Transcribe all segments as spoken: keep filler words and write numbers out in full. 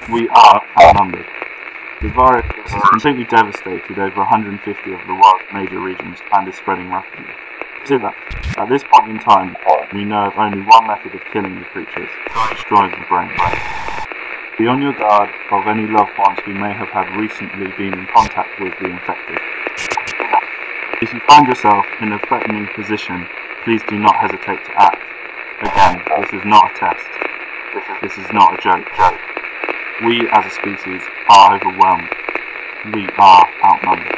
We are outnumbered. The virus has completely devastated over one hundred fifty of the world's major regions and is spreading rapidly. Consider that, at this point in time, we know of only one method of killing the creatures, destroying the brain. Be on your guard of any loved ones who may have had recently been in contact with the infected. If you find yourself in a threatening position, please do not hesitate to act. Again, this is not a test. This is not a joke. We as a species are overwhelmed. We are outnumbered.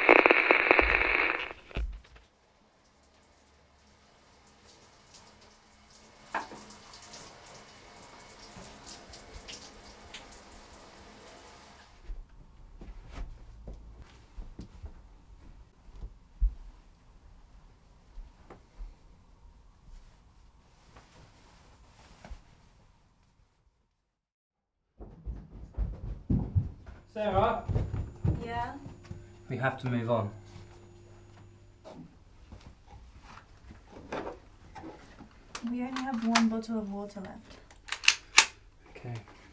Sarah? Yeah? We have to move on. We only have one bottle of water left. Okay.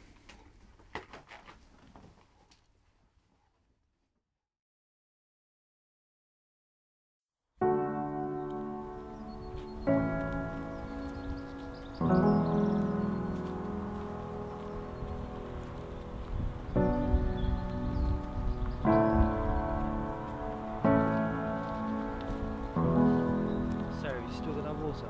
Still got that water?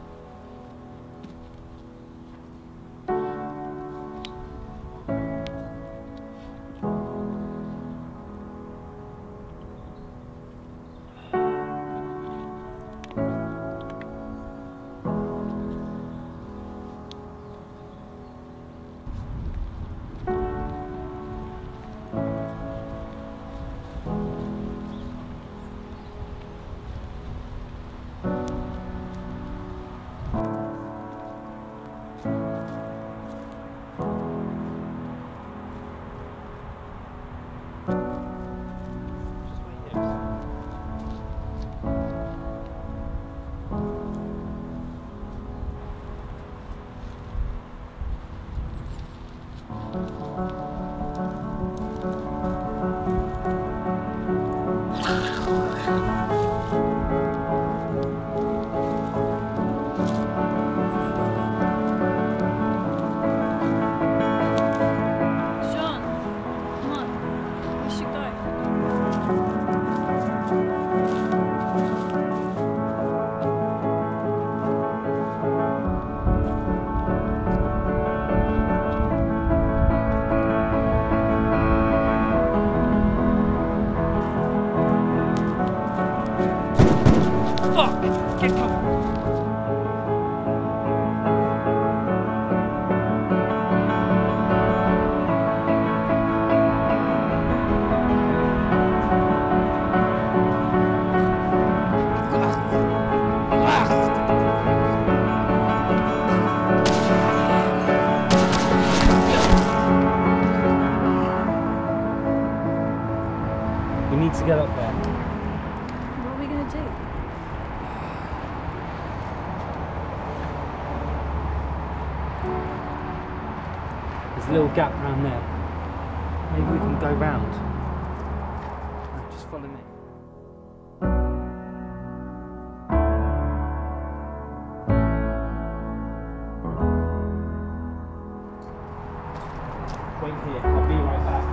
We need to get up there. What are we going to do? There's a little gap around there. Maybe we can go round. Just follow me. Wait here, I'll be right back.